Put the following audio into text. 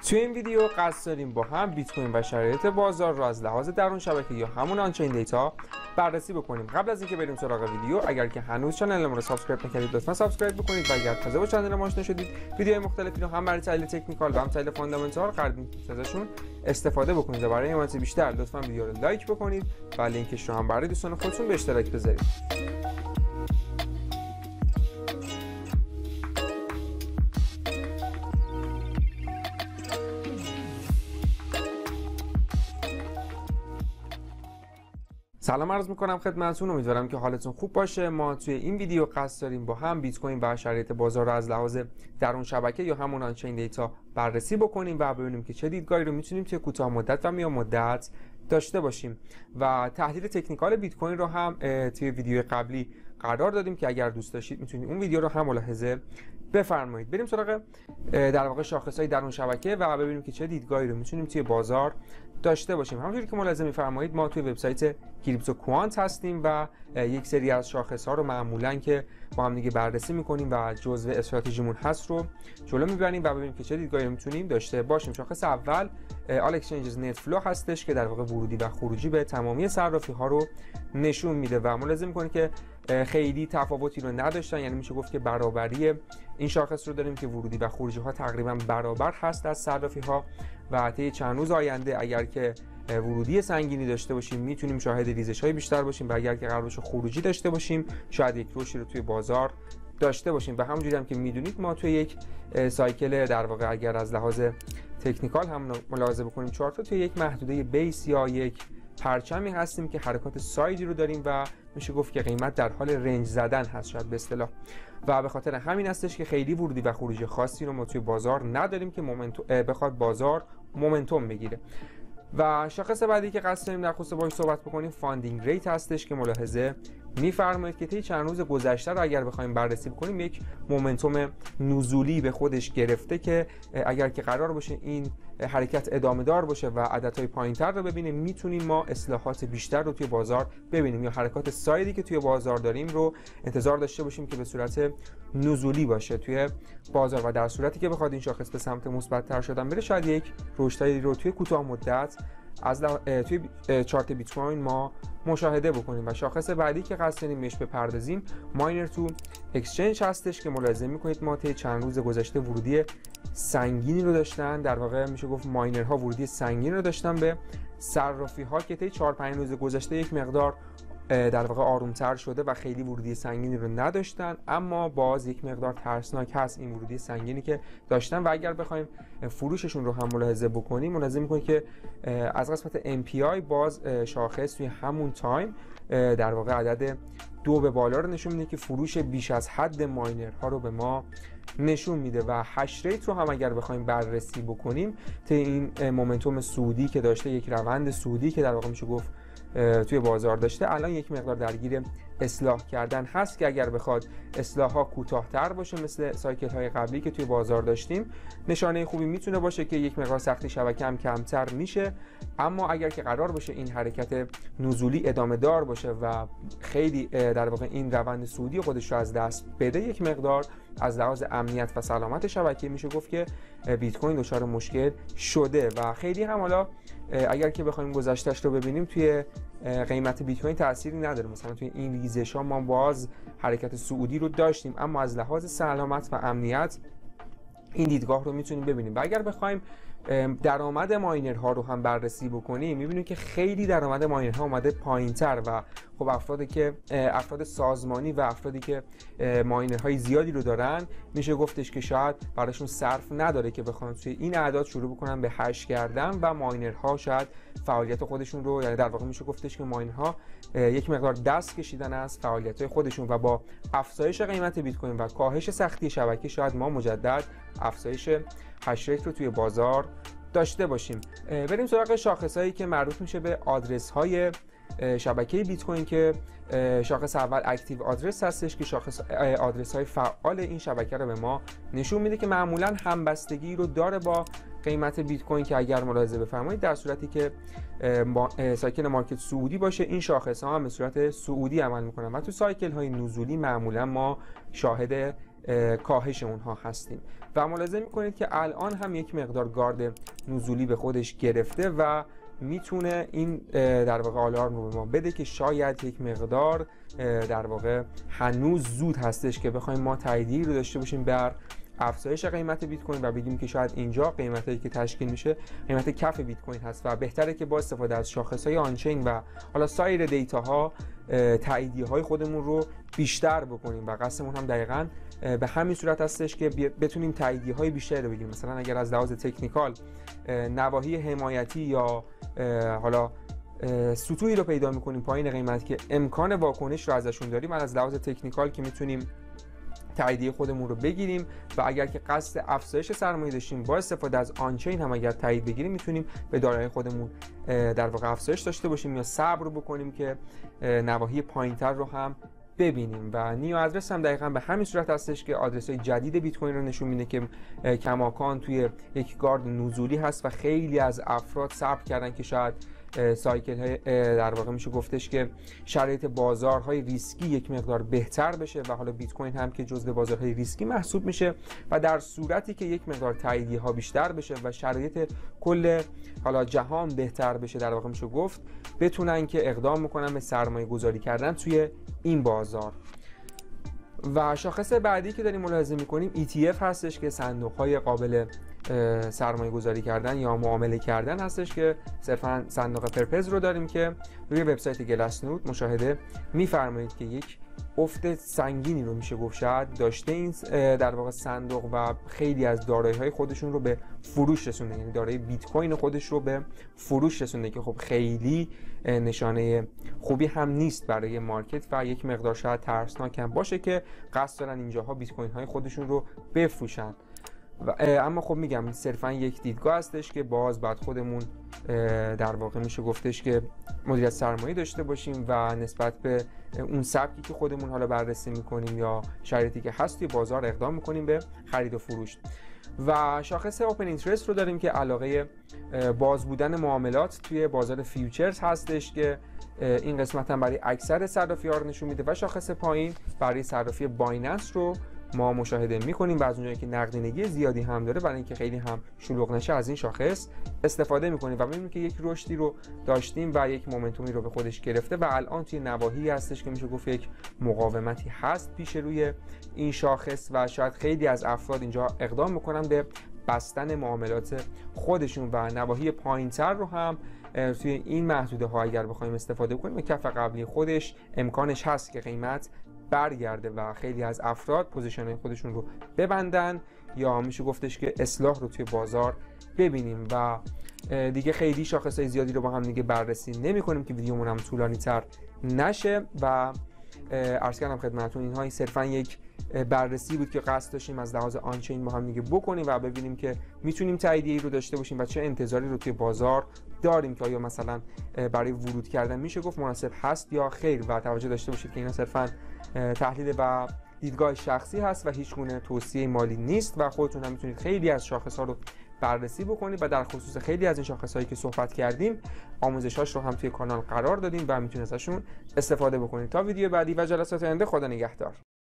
توی این ویدیو قصد داریم با هم بیت کوین و شرایط بازار رو از لحاظ درون شبکه یا همون آنچین دیتا بررسی بکنیم. قبل از اینکه بریم سراغ ویدیو، اگر که هنوز کانال ما رو سابسکرایب نکردید لطفا سابسکرایب بکنید و اگر تازه با کانال ما آشنا شدید ویدیوهای مختلفی رو هم برای تحلیل تکنیکال و هم تحلیل فاندامنتال قرار ازشون استفاده بکنید و برای حمایت بیشتر لطفا ویدیو رو لایک بکنید و لینکش رو هم برای دوستان خودتون به اشتراک بذارید. سلام عرض میکنم خدمتتون، امیدوارم که حالتون خوب باشه. ما توی این ویدیو قصد داریم با هم بیت کوین و شرایط بازار رو از لحاظ درون شبکه یا همون آنچین دیتا بررسی بکنیم و ببینیم که چه دیدگاهی رو میتونیم توی کوتاه مدت و میان مدت داشته باشیم و تحلیل تکنیکال بیت کوین رو هم توی ویدیو قبلی قرار دادیم که اگر دوست داشتید میتونید اون ویدیو رو هم ملاحظه بفرمایید. بریم سراغ در واقع شاخص‌های درون شبکه و ببینیم که چه دیدگاهی رو میتونیم توی بازار داشته باشیم. همونجوری که ملاحظه می‌فرمایید ما توی وبسایت کریپتو کوانت هستیم و یک سری از شاخص‌ها رو معمولاً که با هم دیگه بررسی می‌کنیم و جزء استراتژیمون هست رو جلو می‌بریم و ببینیم که چه دیدگاهی رو میتونیم داشته باشیم. شاخص اول آل اکسچنجز نت فلو هستش که در واقع ورودی و خروجی به تمامی صرافی‌ها رو نشون میده و ملاحظه می‌کنید که خیلی تفاوتی رو نداشتن، یعنی میشه گفت که برابری این شاخص رو داریم که ورودی و خروجی ها تقریبا برابر هست از صرافی ها و طی چند روز آینده اگر که ورودی سنگینی داشته باشیم میتونیم شاهد ریزش های بیشتر باشیم و اگر که قرار باشه خروجی داشته باشیم شاید یک رشدی رو توی بازار داشته باشیم. و همونجوری هم که میدونید ما توی یک سایکل در واقع اگر از لحاظ تکنیکال هم ملاحظه بکنیم چارت توی یک محدوده بیس یا یک پرچمی هستیم که حرکات سایدی رو داریم و میشه گفت که قیمت در حال رنج زدن هست شاید به اصطلاح و به خاطر همین هستش که خیلی ورودی و خروجی خاصی رو ما توی بازار نداریم که بخواد بازار مومنتوم بگیره. و شاخص بعدی که قصد داریم در خصوص باهاش صحبت بکنیم فاندینگ ریت هستش که ملاحظه می‌فرمایید که طی چند روز گذشته رو اگر بخوایم بررسی بکنیم یک مومنتوم نزولی به خودش گرفته که اگر که قرار باشه این حرکت ادامه دار باشه و عددهای پایین‌تر رو ببینیم میتونیم ما اصلاحات بیشتر رو توی بازار ببینیم یا حرکات سایدی که توی بازار داریم رو انتظار داشته باشیم که به صورت نزولی باشه توی بازار و در صورتی که بخواد این شاخص به سمت مثبت‌تر شدن بره شاید یک رشدی رو توی کوتاه مدت از توی چارت بیت کوین ما مشاهده بکنیم. و شاخص بعدی که قصد داریم بهش بپردازیم ماینر تو اکسچنج هستش که ملاحظه می‌کنید ما طی چند روز گذشته ورودی سنگینی رو داشتن، در واقع میشه گفت ماینرها ورودی سنگین رو داشتن به صرافی‌ها که طی 4-5 روز گذشته یک مقدار در واقع آرومتر شده و خیلی ورودی سنگینی رو نداشتن، اما باز یک مقدار ترسناک هست این ورودی سنگینی که داشتن و اگر بخوایم فروششون رو هم ملاحظه بکنیم ملاحظه می‌کنید که از قسمت MPI باز شاخص توی همون تایم در واقع عدد 2 به بالا رو نشون میده که فروش بیش از حد ماینرها رو به ما نشون میده و هش ریت رو هم اگر بخوایم بررسی بکنیم طی این مومنتوم صعودی که داشته یک روند صعودی که در واقع میشه گفت توی بازار داشته الان یک مقدار درگیر اصلاح کردن هست که اگر بخواد اصلاح ها کوتاه‌تر باشه مثل سایکل های قبلی که توی بازار داشتیم نشانه خوبی میتونه باشه که یک مقدار سختی شبکه هم کمتر میشه، اما اگر که قرار باشه این حرکت نزولی ادامه دار باشه و خیلی در واقع این روند صعودی خودش رو از دست بده یک مقدار از لحاظ امنیت و سلامت شبکه میشه گفت که بیت کوین دچار مشکل شده و خیلی هم حالا اگر که بخوایم گذشته‌اش رو ببینیم توی قیمت بیت کوین تأثیری نداره. مثلا توی این ریزش‌ها ما باز حرکت صعودی رو داشتیم اما از لحاظ سلامت و امنیت این دیدگاه رو میتونیم ببینیم. و اگر بخوایم درآمد ماینرها رو هم بررسی بکنیم میبینیم که خیلی درآمد ماینرها اومده پایین‌تر و خب افراد سازمانی و افرادی که ماینرهای زیادی رو دارن میشه گفتش که شاید براشون صرف نداره که بخوان توی این اعداد شروع بکنن به هش کردن و ماینرها شاید فعالیت خودشون رو، یعنی در واقع میشه گفتش که ماینرها یک مقدار دست کشیدن از فعالیت‌های خودشون و با افزایش قیمت بیت کوین و کاهش سختی شبکه شاید ما مجدد افزایش هش ریت رو توی بازار داشته باشیم. بریم سراغ شاخص‌هایی که مربوط میشه به آدرس‌های شبکه بیت کوین که شاخص اول اکتیو آدرس هستش که شاخص آدرس های فعال این شبکه رو به ما نشون میده که معمولا همبستگی رو داره با قیمت بیت کوین که اگر ملاحظه بفرمایید در صورتی که سایکل مارکت صعودی باشه این شاخص ها هم به صورت صعودی عمل میکنن و تو سایکل های نزولی معمولا ما شاهد کاهش اونها هستیم و ملاحظه میکنید که الان هم یک مقدار گارد نزولی به خودش گرفته و میتونه این در واقع آلارم رو به ما بده که شاید یک مقدار در واقع هنوز زود هستش که بخوایم ما تاییدی رو داشته باشیم بر افزایش قیمت بیت کوین و بگیم که شاید اینجا قیمتایی که تشکیل میشه قیمت کف بیت کوین هست و بهتره که با استفاده از شاخص‌های آنچین و حالا سایر دیتاها تاییدیه‌های خودمون رو بیشتر بکنیم و قصدمون هم دقیقاً به همین صورت هستش که بتونیم تاییدیه‌های بیشتری رو بگیریم. مثلا اگر از لحاظ تکنیکال نواحی حمایتی یا حالا سطوحی رو پیدا می‌کنیم پایین قیمت که امکان واکنش رو ازشون داریم، از لحاظ تکنیکال که میتونیم تاییدیه خودمون رو بگیریم و اگر که قصد افزایش سرمایه داشتیم با استفاده از آنچین هم اگر تایید بگیریم میتونیم به دارایی خودمون در واقع افزایش داشته باشیم یا صبر رو بکنیم که نواحی پایینتر رو هم ببینیم. و نیو ادرس هم دقیقاً به همین صورت هستش که آدرس های جدید بیت کوین رو نشون میده که کماکان توی یک گارد نزولی هست و خیلی از افراد صبر کردن که شاید سایکل های در واقع میشه گفتش که شرایط بازارهای ریسکی یک مقدار بهتر بشه و حالا بیت کوین هم که جزو بازارهای ریسکی محسوب میشه و در صورتی که یک مقدار تاییدیه ها بیشتر بشه و شرایط کل حالا جهان بهتر بشه در واقع میشه گفت بتونن که اقدام میکنن به سرمایه گذاری کردن توی این بازار. و شاخص بعدی که داریم ملاحظه میکنیم ETF هستش که صندوق های قابل سرمایه گذاری کردن یا معامله کردن هستش که صرفا صندوق پرپز رو داریم که روی وبسایت گلاسنود مشاهده میفرمایید که یک افت سنگینی رو میشه گفت شاید داشته این در واقع صندوق و خیلی از دارایی های خودشون رو به فروش رسونده، یعنی دارایی بیت کوین خودش رو به فروش رسونده که خب خیلی نشانه خوبی هم نیست برای مارکت و یک مقدار شاید ترسناک هم باشه که قصد دارن اینجاها بیت کوین های خودشون رو بفروشن. اما خب میگم صرفا یک دیدگاه هستش که باز بعد خودمون در واقع میشه گفتش که مدیریت سرمایه داشته باشیم و نسبت به اون سبکی که خودمون حالا بررسی میکنیم یا شرایطی که هست توی بازار اقدام میکنیم به خرید و فروش. و شاخص اوپن اینترست رو داریم که علاقه باز بودن معاملات توی بازار فیوچرز هستش که این قسمت هم برای اکثر صرافی‌ها رو نشون میده و شاخص پایین برای صرافی بایننس رو ما مشاهده میکنیم و از اونجایی که نقدینگی زیادی هم داره برای اینکه خیلی هم شلوغ نشه از این شاخص استفاده میکنیم و میبینیم که یک رشدی رو داشتیم و یک مومنتومی رو به خودش گرفته و الان توی نواحی هستش که میشه گفت یک مقاومتی هست پیش روی این شاخص و شاید خیلی از افراد اینجا اقدام میکنن به بستن معاملات خودشون و نواحی پایینتر رو هم توی این محدوده ها اگر بخوایم استفاده کنیم کف قبلی خودش امکانش هست که قیمت برگرده و خیلی از افراد پوزیشن خودشون رو ببندن یا میشه گفتش که اصلاح رو توی بازار ببینیم. و دیگه خیلی شاخصهای زیادی رو با هم دیگه بررسی نمی کنیم که ویدیومون هم طولانی تر نشه و عرض کردم خدمتتون اینها صرفا یک بررسی بود که قصد داشتیم از لحاظ آنچین با هم دیگه بکنیم و ببینیم که میتونیم تاییدیه‌ای رو داشته باشیم و چه انتظاری رو توی بازار داریم که آیا مثلا برای ورود کردن میشه گفت مناسب هست یا خیر. و توجه داشته باشید که اینا صرفا تحلیل و دیدگاه شخصی هست و هیچ گونه توصیه مالی نیست و خودتون هم میتونید خیلی از شاخص‌ها رو بررسی بکنید و در خصوص خیلی از این شاخص‌هایی که صحبت کردیم آموزش‌هاش رو هم توی کانال قرار دادیم و میتونید ازشون استفاده بکنید. تا ویدیو بعدی و جلسات آینده خدا نگهدار.